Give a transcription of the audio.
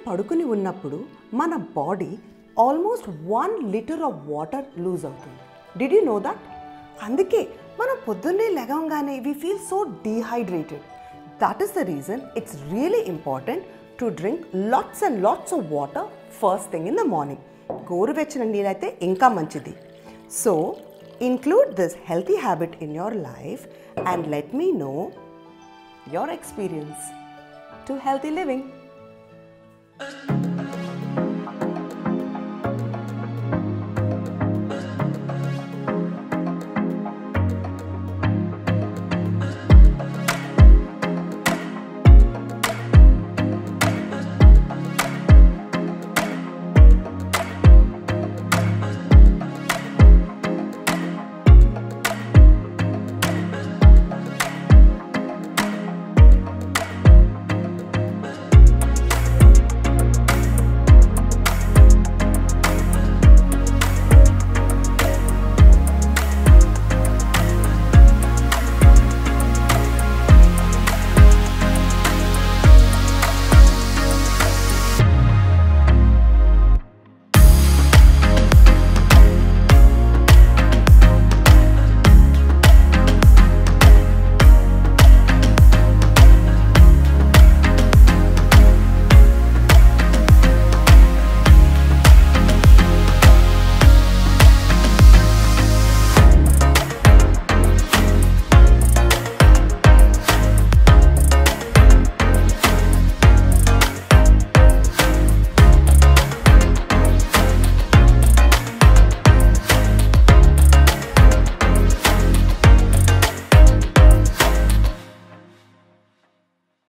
పడుకుని ఉన్నప్పుడు మన body almost 1 litre of water lose అవుతుంది. Did you know that? అందుకే మనం పొద్దున్నే లెగంగానే we feel so dehydrated. That is the reason it's really important to drink lots and lots of water first thing in the morning. గోరువెచ్చని నీళ్ళైతే ఇంకా మంచిది. So include this healthy habit in your life and let me know your experience to healthy living.